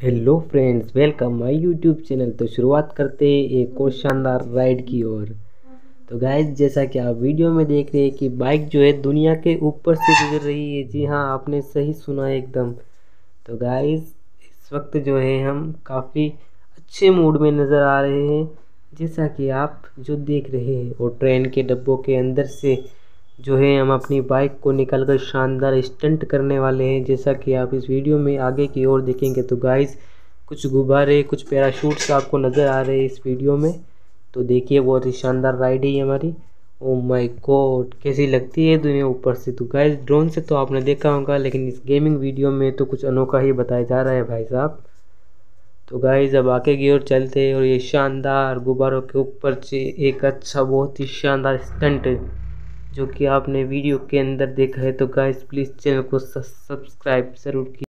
Hello friends, welcome my YouTube channel. तो शुरुआत करते हैं एक और शानदार राइड की ओर। तो गाइस, जैसा कि आप वीडियो में देख रहे हैं कि बाइक जो है दुनिया के ऊपर से गुजर रही है। जी हाँ, आपने सही सुना है एकदम। तो गाइस, इस वक्त जो है हम काफ़ी अच्छे मूड में नज़र आ रहे हैं, जैसा कि आप जो देख रहे हैं। और ट्रेन के डब्बों के अंदर से जो है हम अपनी बाइक को निकालकर शानदार स्टंट करने वाले हैं, जैसा कि आप इस वीडियो में आगे की ओर देखेंगे। तो गाइस, कुछ गुब्बारे, कुछ पैराशूट्स आपको नज़र आ रहे हैं इस वीडियो में। तो देखिए, बहुत ही शानदार राइड है हमारी। ओ माय गॉड, कैसी लगती है दुनिया ऊपर से। तो गाइस, ड्रोन से तो आपने देखा होगा, लेकिन इस गेमिंग वीडियो में तो कुछ अनोखा ही बताया जा रहा है भाई साहब। तो गाइस, अब आगे की ओर चलते हैं और ये शानदार गुब्बारों के ऊपर से एक अच्छा, बहुत ही शानदार स्टंट जो कि आपने वीडियो के अंदर देखा है। तो गाइस, प्लीज़ चैनल को सब्सक्राइब ज़रूर कीजिए।